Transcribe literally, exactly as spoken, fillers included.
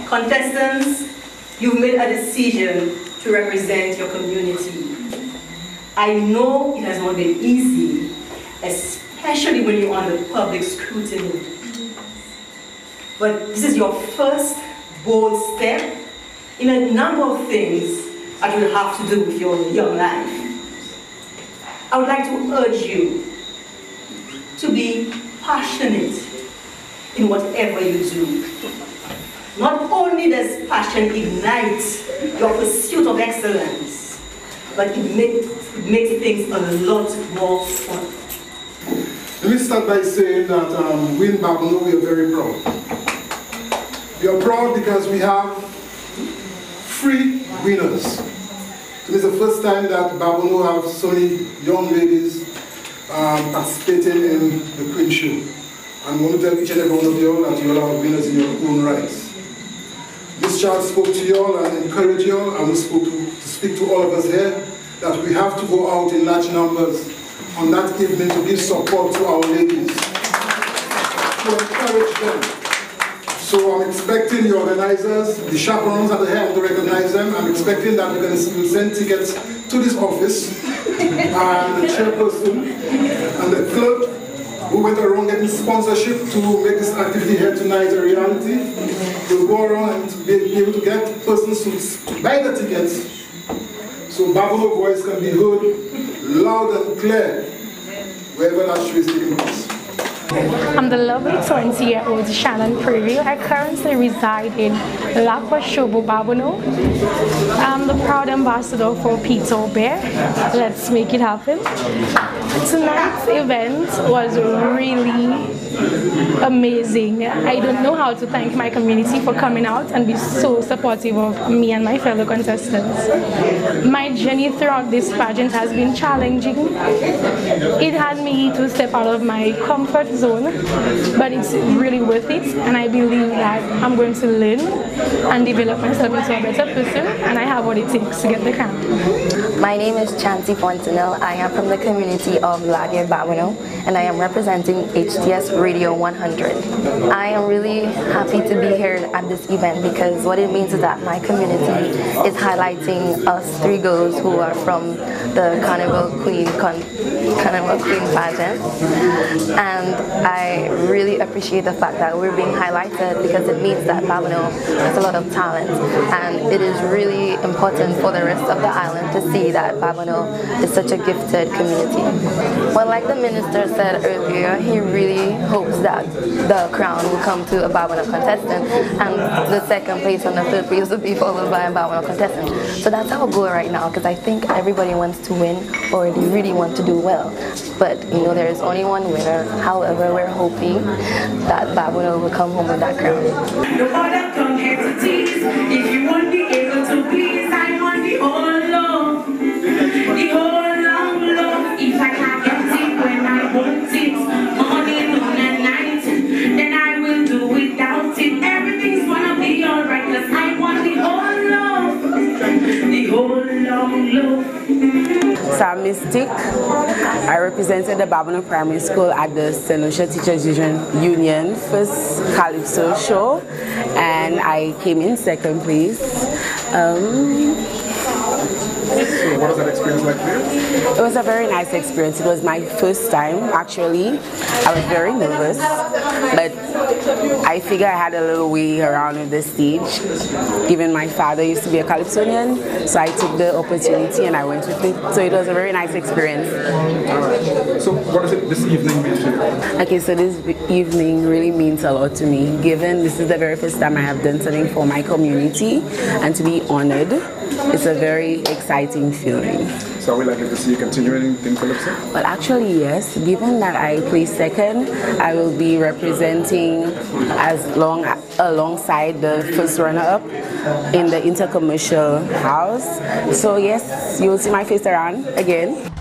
Contestants, you've made a decision to represent your community. I know it has not been easy, especially when you're under public scrutiny. But this is your first bold step in a number of things that will have to do with your young life. I would like to urge you to be passionate in whatever you do. Not only does passion ignite your pursuit of excellence, but it makes, it makes things a lot more fun. Let me start by saying that um, we in Babonneau, we are very proud. We are proud because we have three winners. It is the first time that Babonneau have so many young ladies um, participating in the Queen Show. And I want to tell each and every one of you all that you all are winners in your own rights. This child spoke to you all and encouraged you all, and we spoke to, to speak to all of us here that we have to go out in large numbers on that evening to give support to our ladies, to encourage them. So I'm expecting the organizers, the chaperones that are here, to recognize them. I'm expecting that we're going to send tickets to this office, and the chairperson and the clerk who went around getting sponsorship to make this activity here tonight a reality. We'll go around and be able to get persons to buy the tickets so Babonneau voice can be heard loud and clear wherever that show is taking place. I'm the lovely twenty-year-old Shannon Prairie. I currently reside in Lakwa Shobo, Babonneau. I'm the proud ambassador for Peter Bear. Let's make it happen. Tonight's event was really amazing. I don't know how to thank my community for coming out and be so supportive of me and my fellow contestants. My journey throughout this pageant has been challenging. It had me to step out of my comfort zone, but it's really worth it, and I believe that I'm going to learn and develop myself into a better person, and I have what it takes to get the crown. My name is Chancy Fontenelle. I am from the community of Laguerre Babonneau, and I am representing H T S Radio one hundred. I am really happy to be here at this event because what it means is that my community is highlighting us three girls who are from the Carnival Queen Con Carnival Queen pageant, and I really appreciate the fact that we're being highlighted because it means that Babonneau has a lot of talent, and it is really important for the rest of the island to see that Babonneau is such a gifted community. Well, like the minister said earlier, he really hopes that the crown will come to a Babonneau contestant, and the second place and the third place will be followed by a Babonneau contestant. So that's our goal right now, because I think everybody wants to win or they really want to do well. But you know, there is only one winner. However, we're hoping that Babonneau will come home with that crown. No other come here to tease. If you want be able to please, I want the whole love, the whole long love. If I can't get it when I want it, morning, noon, and night, then I will do without it. Everything's gonna be alright, cause I want the whole love, the whole long love. Sam Mystique. I represented the Babonneau Primary School at the Saint Lucia Teachers Union first Calypso show, and I came in second place. Um, So what was that experience like for you? It was a very nice experience. It was my first time, actually. I was very nervous, but I figure I had a little way around with the stage. Even my father used to be a Calypsonian, so I took the opportunity and I went with it. So it was a very nice experience. All right. So what does it this evening mean to you? Okay, so this evening really means a lot to me, given this is the very first time I have done something for my community, and to be honored, it's a very exciting feeling. So are we likely to see you continuing in Calypso? Well, actually, yes. Given that I placed second, I will be representing as long alongside the first runner-up in the Intercommercial House. So yes, you will see my face around again.